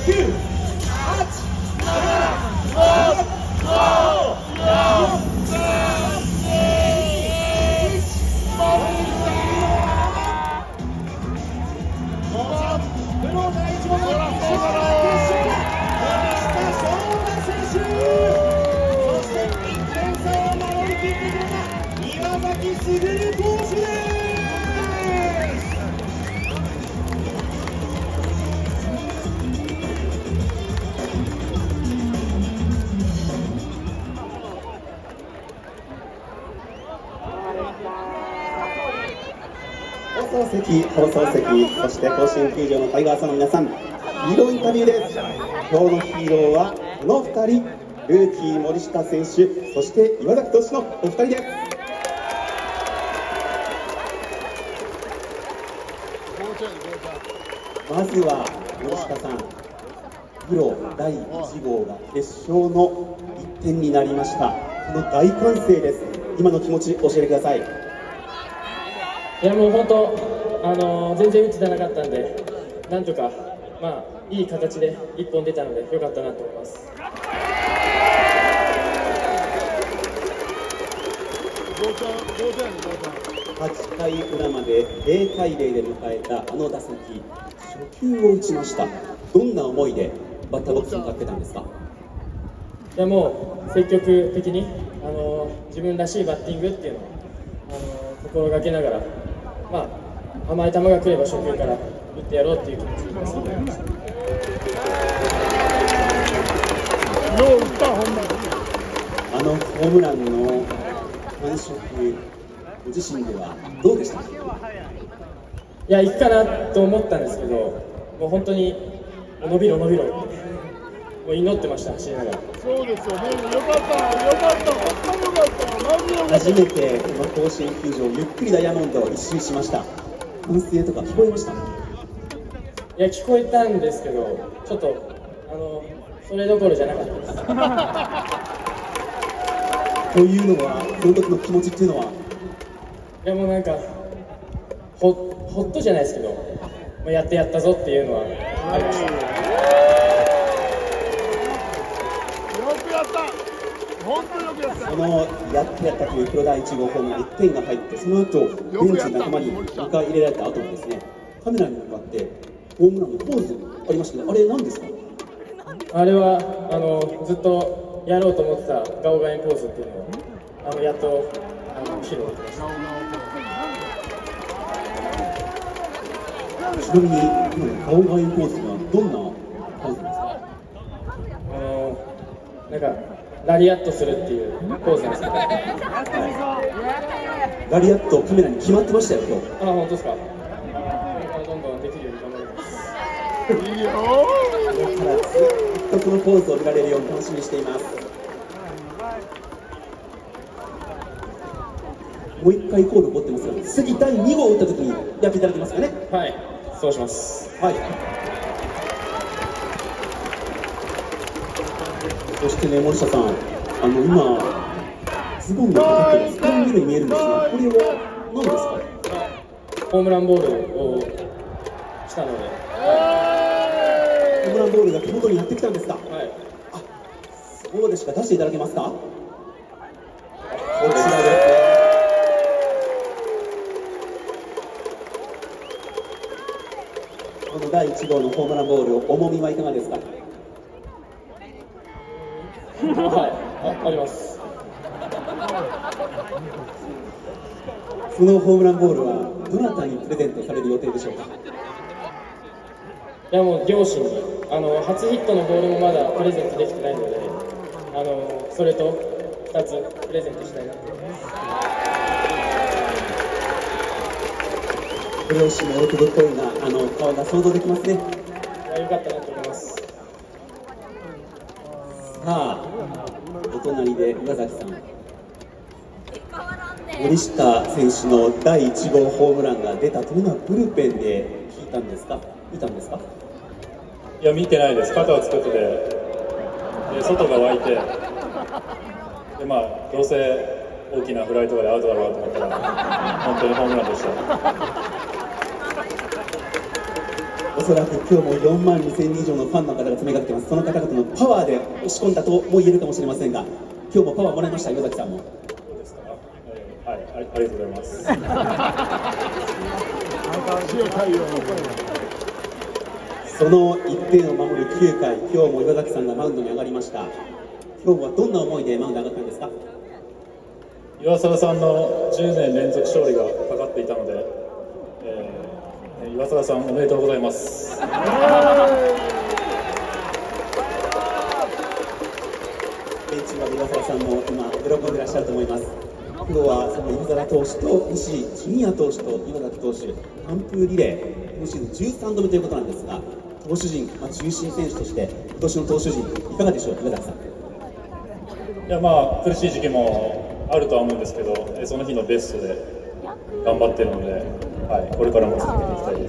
放送席、そして甲子園球場のタイガースの皆さん、ヒーローインタビューです。今日のヒーローはこの2人、ルーキー森下選手、そして岩崎投手のお二人です。まずは森下さん、プロ第1号が決勝の1点になりました。この大歓声です。今の気持ち教えてください。 いやもう本当、全然打ちてなかったんで、なんとか、いい形で1本出たので、よかったなと思います。 8回裏まで0対0で迎えたあの打席、初球を打ちました。どんな思いでバッターボックスに立ってたんですか？ いやもう積極的に、自分らしいバッティングっていうのを、心がけながら、甘い球が来れば初球から打ってやろうっていう気持ちになりました。 あのホームランの感触、ご自身ではどうでしたか？ いや、行くかなと思ったんですけど、もう本当に伸びろ伸びろってもう祈ってました、走りながら。 そうですよね、よかった、よかった、本当によかった、マジでよかった。 初めてこの甲子園球場、ゆっくりダイヤモンドを一周しました。歓声とか聞こえました？いや、聞こえたんですけど、ちょっとそれどころじゃなかったです。 というのは、その時の気持ちっていうのは？ いやもうなんかほっとじゃないですけど、やってやったぞっていうのはありました。 よくやった、本当によくやった。 そのやってやったというプロ第1号ホームラン1点が入って、その後ベンチ仲間に迎え入れられた後もですね、カメラに向かってホームランのポーズありましたけど、あれ何ですか？ あれはずっとやろうと思ってたガオガインポーズっていうのをやっと披露できました。 ちなみにガオガインポーズはどんなポーズですか？ なんかラリアットするっていうポーズなんですけど、 ラリアットカメラに決まってましたよ、今日。 あ、本当ですか。これからどんどんできるように頑張ります。 いいよこれからずっとこのポーズを見られるように楽しみにしています。もう一回コール起こってますが、次第2号を打った時にやっていただけますかね？ はい、そうします。 はい。そしてね、森下さん、今ズボンのポケットがスタンドに見えるんですが、これは何ですか？ ホームランボールをしたので、 ホームランボールが手元にやってきたんですか？ はい。 あ、そうですか。出していただけますか？こちらです。この第1号のホームランボール、重みはいかがですか？ はい、あります。 そのホームランボールはどなたにプレゼントされる予定でしょうか？ いやもう両親に初ヒットのボールもまだプレゼントできてないので、それと2つプレゼントしたいなと思います。 ご両親の喜ぶ声が顔が想像できますね。 いや、よかったなと思います。 さあ、お隣で岩崎さん、森下選手の第1号ホームランが出たというのはブルペンで聞いたんですか？見たんですか？ いや、見てないです。肩を作ってて、で外が湧いて、でどうせ大きなフライとかでアウトだろうと思ったら、本当にホームランでした。 おそらく今日も4万2000人以上のファンの方が詰めかけてます。その方々のパワーで押し込んだとも言えるかもしれませんが、今日もパワーもらいました、岩崎さんも。 そうですか。はい、ありがとうございます。 その1点を守る9回、今日も岩崎さんがマウンドに上がりました。今日はどんな思いでマウンドに上がったんですか？ 岩貞さんの10年連続勝利がかかっていたので、岩貞さんおめでとうございます。 ベンチは岩貞さんも今喜んでいらっしゃると思います。今日はその岩貞投手と西ジュニア投手と岩崎投手完封リレー、今シーズン13度目ということなんですが、投手陣、中心選手として今年の投手陣いかがでしょう、岩崎さん。 いや、苦しい時期もあるとは思うんですけど、その日のベストで頑張っているので、はい、これからも続けていきたいです。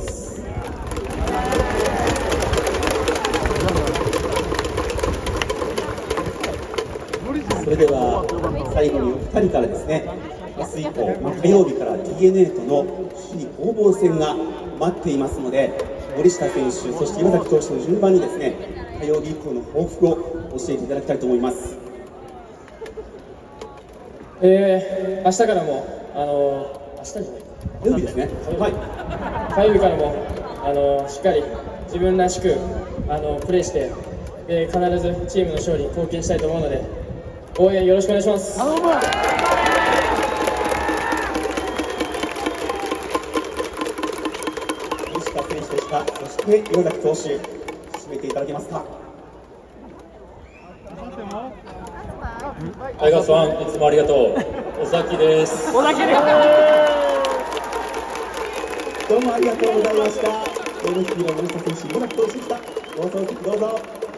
それでは最後にお二人からですね、明日以降、火曜日から DNA との首位攻防戦が待っていますので、森下選手、そして岩崎投手の順番にですね、火曜日以降の抱負を教えていただきたいと思います。 明日からも明日じゃないか、 火曜日ですね。はい。 火曜日からもしっかり自分らしくプレーして、必ずチームの勝利に貢献したいと思うので、応援よろしくお願いします。 西田選手でした。そして岩崎投手、締めていただけますか。 タイガースファン、いつもありがとう。尾崎です。 どうもありがとうございました。森下選手、岩崎投手でした。放送席どうぞ。